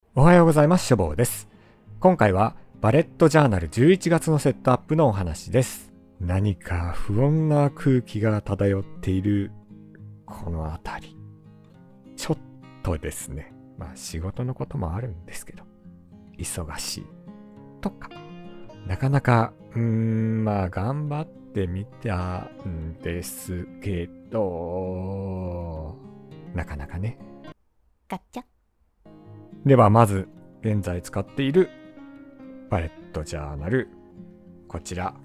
おはようございます。しょぼうです。今回はバレットジャーナル11月のセットアップのお話です。何か不穏な空気が漂っているこの辺り。ちょっとですね。仕事のこともあるんですけど、忙しいとか、なかなか頑張ってみたんですけど、なかなかね。 ガッチャ。 ではまず現在使っているバレットジャーナル、こちら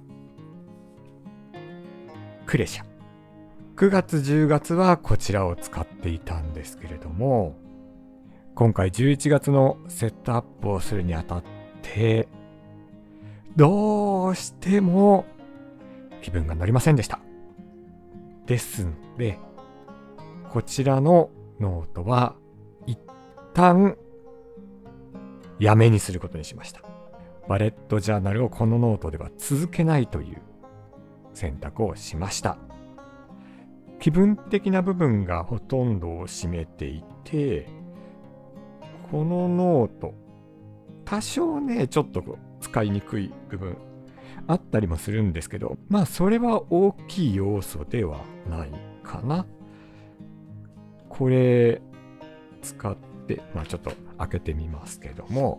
クレシャ。9月10月はこちらを使っていたんですけれども、今回11月のセットアップをするにあたってどうしても気分が乗りませんでした。ですので、こちらのノートは一旦やめにすることにしました。バレットジャーナルをこのノートでは続けないという選択をしました。気分的な部分がほとんどを占めていて、このノート多少ねちょっと使いにくい部分あったりもするんですけど、それは大きい要素ではないかな。これ使ってちょっと開けてみますけども、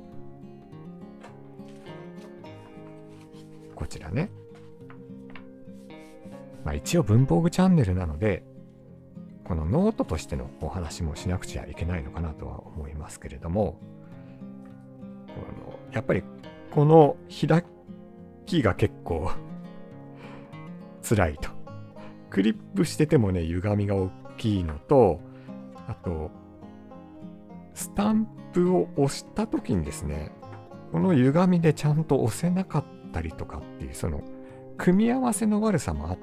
こちらね、一応文房具チャンネルなのでこのノートとしてのお話もしなくちゃいけないのかなとは思いますけれども、やっぱりこの開きが結構辛いと。クリップしててもね歪みが大きいのと、あとスタンプを押した時にですね、この歪みでちゃんと押せなかったりとかっていう、その組み合わせの悪さもあって、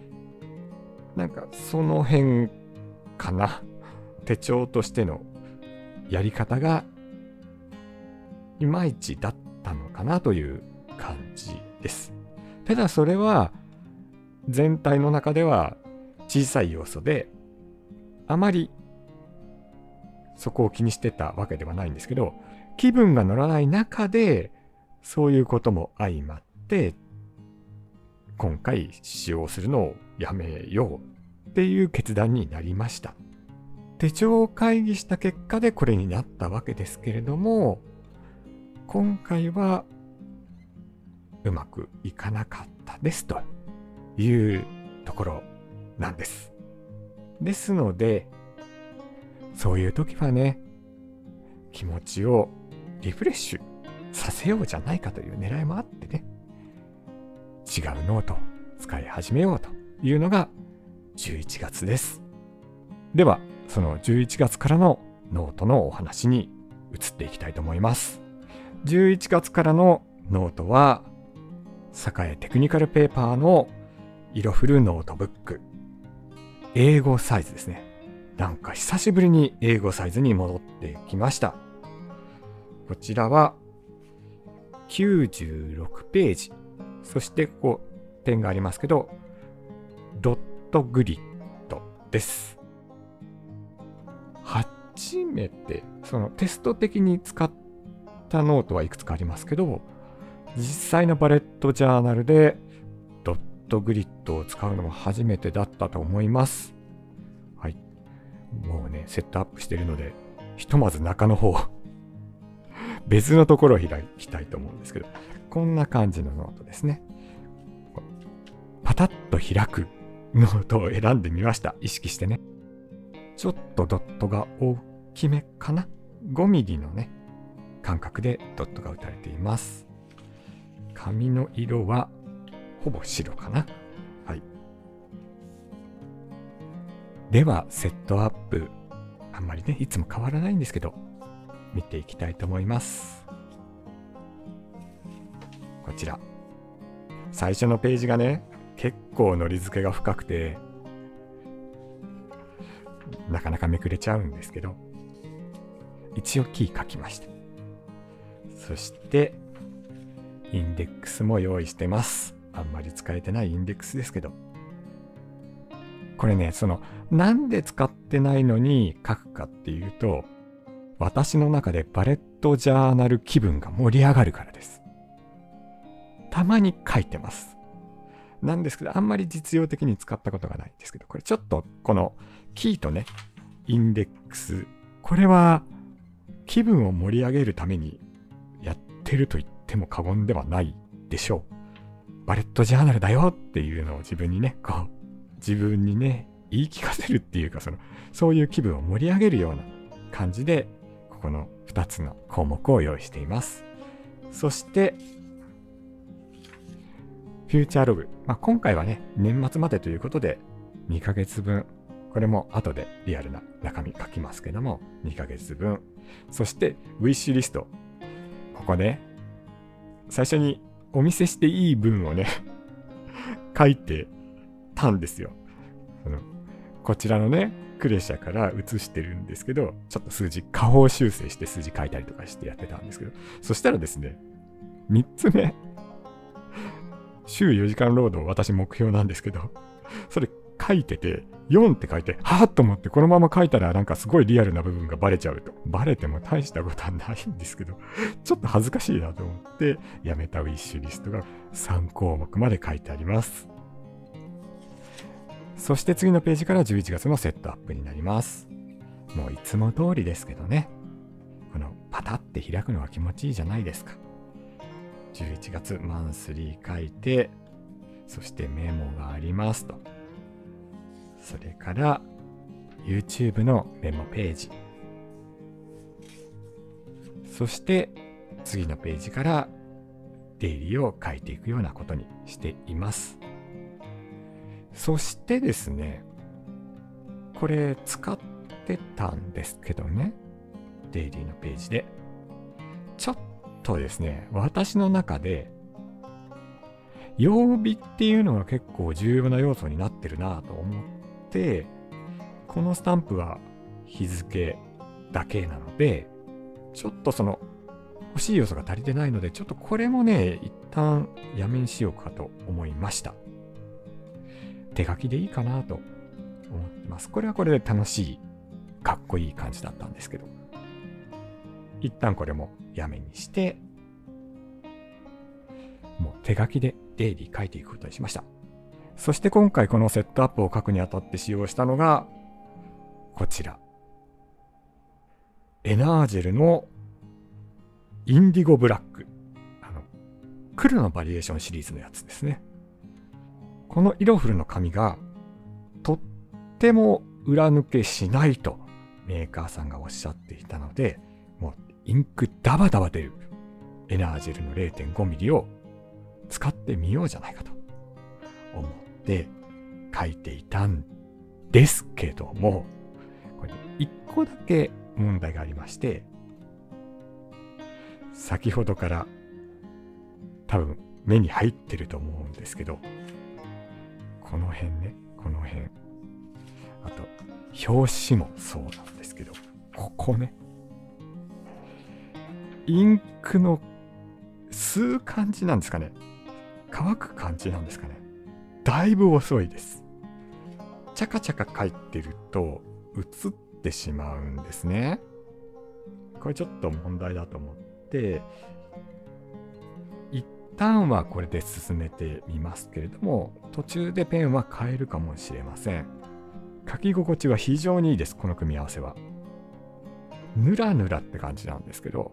その辺かな。手帳としてのやり方がいまいちだったのかなという感じです。ただそれは全体の中では小さい要素で、あまりそこを気にしてたわけではないんですけど、気分が乗らない中でそういうことも相まって今回使用するのをやめようっていう決断になりました。手帳を会議した結果でこれになったわけですけれども、今回はうまくいかなかったですというところなんです。ですので、そういう時はね、気持ちをリフレッシュさせようじゃないかという狙いもあってね、違うノートを使い始めようというのが11月です。では、その11月からのノートのお話に移っていきたいと思います。11月からのノートは、栄テクニカルペーパーの色フルノートブック。英語サイズですね。久しぶりに英語サイズに戻ってきました。こちらは96ページ。そしてここ点がありますけど、ドットグリッドです。初めてそのテスト的に使ったノートはいくつかありますけど、実際のバレットジャーナルでドットグリッドを使うのは初めてだったと思います。はい。もうね、セットアップしているので、ひとまず中の方、別のところを開きたいと思うんですけど、こんな感じのノートですね。パタッと開くノートを選んでみました。意識してね。ちょっとドットが大きめかな。5ミリのね、間隔でドットが打たれています。紙の色はほぼ白かな。はい。では、セットアップ。あんまりね、いつも変わらないんですけど、見ていきたいと思います。こちら。最初のページがね、結構のり付けが深くて、なかなかめくれちゃうんですけど、一応キー書きました。そして、インデックスも用意してます。あんまり使えてないインデックスですけど。これね、なんで使ってないのに書くかっていうと、 私の中でバレットジャーナル気分が盛り上がるからです。たまに書いてます。なんですけど、あんまり実用的に使ったことがないんですけど、これちょっとこのキーとね、インデックス、これは気分を盛り上げるためにやってると言っても過言ではないでしょう。バレットジャーナルだよっていうのを自分にね、言い聞かせるっていうか、そういう気分を盛り上げるような感じで、ここの2つの項目を用意しています。そして、フューチャーログ。今回はね、年末までということで、2ヶ月分。これも後でリアルな中身書きますけども、2ヶ月分。そして、ウィッシュリスト。ここね、最初にお見せしていい分をね、書いてたんですよ。こちらのね、クレシャから移してるんですけど、ちょっと数字、下方修正して数字書いたりとかしてやってたんですけど、そしたらですね、3つ目、週4時間労働、私目標なんですけど、それ書いてて、4って書いて、はぁと思って、このまま書いたらなんかすごいリアルな部分がバレちゃうと。バレても大したことはないんですけど、ちょっと恥ずかしいなと思って、やめたウィッシュリストが3項目まで書いてあります。そして次のページから11月のセットアップになります。もういつも通りですけどね。このパタって開くのが気持ちいいじゃないですか。11月マンスリー書いて、そしてメモがありますと。それから YouTube のメモページ。そして次のページからデイリーを書いていくようなことにしています。そしてですね、これ使ってたんですけどね、デイリーのページで。ちょっとですね、私の中で、曜日っていうのが結構重要な要素になってるなと思って、このスタンプは日付だけなので、ちょっと欲しい要素が足りてないので、ちょっとこれもね、一旦やめにしようかと思いました。手書きでいいかなと思ってます。これはこれで楽しい、かっこいい感じだったんですけど、一旦これもやめにして、もう手書きでデイリー書いていくことにしました。そして今回このセットアップを書くにあたって使用したのが、こちら。エナージェルのインディゴブラック。黒のバリエーションシリーズのやつですね。この色フルの紙がとっても裏抜けしないとメーカーさんがおっしゃっていたので、もうインクダバダバ出るエナージェルの 0.5 ミリを使ってみようじゃないかと思って書いていたんですけども、これ一個だけ問題がありまして、先ほどから多分目に入ってると思うんですけど、この辺ね、この辺。あと、表紙もそうなんですけど、ここね。インクの吸う感じなんですかね。乾く感じなんですかね。だいぶ遅いです。チャカチャカ書いてると映ってしまうんですね。これちょっと問題だと思って、一旦はこれで進めてみますけれども、途中でペンは変えるかもしれません。書き心地は非常にいいです、この組み合わせは。ぬらぬらって感じなんですけど、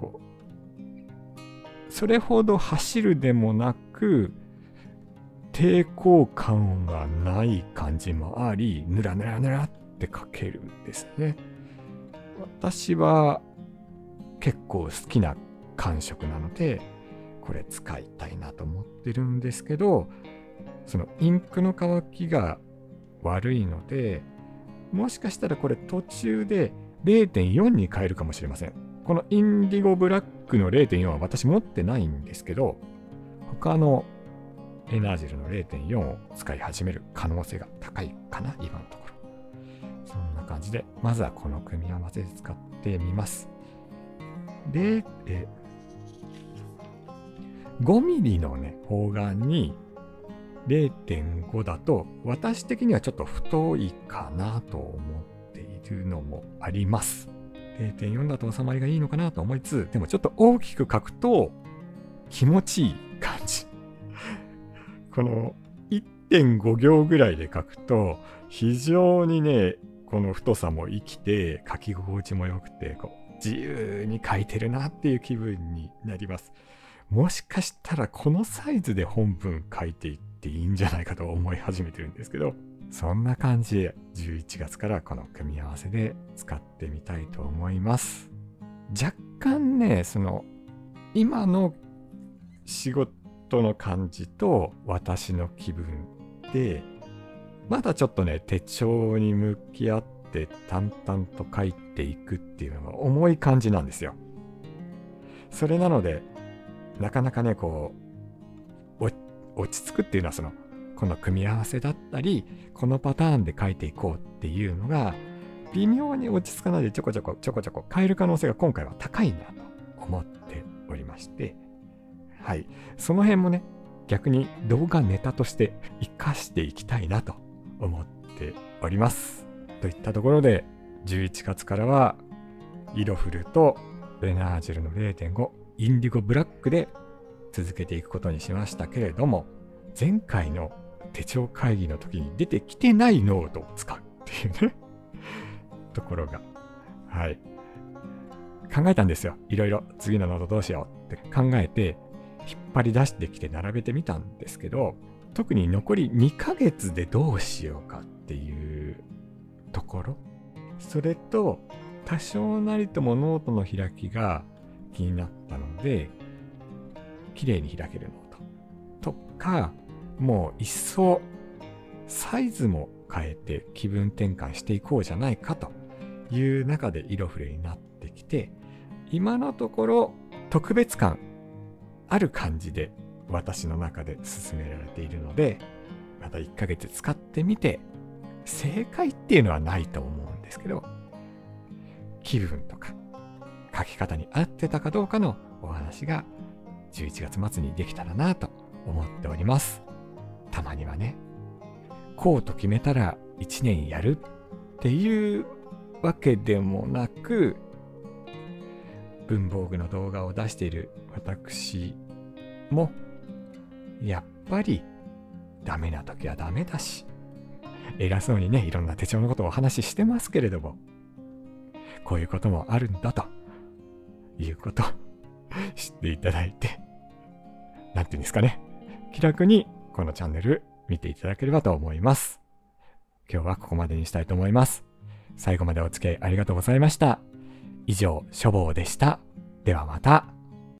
それほど走るでもなく、抵抗感がない感じもあり、ぬらぬらぬらって書けるんですね。私は結構好きな感触なので、これ使いたいなと思ってるんですけど、そのインクの乾きが悪いので、もしかしたらこれ途中で 0.4 に変えるかもしれません。このインディゴブラックの 0.4 は私持ってないんですけど、他のエナージェルの 0.4 を使い始める可能性が高いかな、今のところ。そんな感じで、まずはこの組み合わせで使ってみます。で、5ミリのね、方眼に 0.5 だと、私的にはちょっと太いかなと思っているのもあります。 0.4 だと収まりがいいのかなと思いつつ、でもちょっと大きく書くと気持ちいい感じ。この 1.5 行ぐらいで書くと非常にね、この太さも生きて書き心地も良くて、こう自由に書いてるなっていう気分になります。もしかしたらこのサイズで本文書いていっていいんじゃないかと思い始めてるんですけど、そんな感じで11月からこの組み合わせで使ってみたいと思います。若干ね、その今の仕事の感じと私の気分でまだちょっとね、手帳に向き合って淡々と書いていくっていうのが重い感じなんですよ。それなのでなかなかね、こう落ち着くっていうのはこの組み合わせだったりこのパターンで書いていこうっていうのが微妙に落ち着かないでちょこちょこ変える可能性が今回は高いなと思っておりまして、はい、その辺もね、逆に動画ネタとして活かしていきたいなと思っております。といったところで11月からはイロフルとベナージュルの 0.5 インディゴブラックで続けていくことにしましたけれども、前回の手帳会議の時に出てきてないノートを使うっていうねところが、はい、考えたんですよ。いろいろ次のノートどうしようって考えて引っ張り出してきて並べてみたんですけど、特に残り2ヶ月でどうしようかっていうところ、それと多少なりともノートの開きが気になったので、綺麗に開けるノートとか、もう一層サイズも変えて気分転換していこうじゃないかという中でイロフレになってきて、今のところ特別感ある感じで私の中で進められているので、また1ヶ月使ってみて、正解っていうのはないと思うんですけど、気分とか書き方に合ってたかどうかのお話が11月末にできたらなと思っております。たまにはね、こうと決めたら1年やるっていうわけでもなく、文房具の動画を出している私もやっぱりダメな時はダメだし、偉そうにね、いろんな手帳のことをお話ししてますけれども、こういうこともあるんだということを知っていただいて、なんていうんですかね、気楽にこのチャンネル見ていただければと思います。今日はここまでにしたいと思います。最後までお付き合いありがとうございました。以上、書房でした。ではまた。